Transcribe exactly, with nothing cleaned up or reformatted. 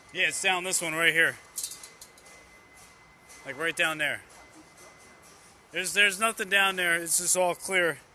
Yeah, it's down this one right here. Like right down there. There's there's nothing down there. It's just all clear.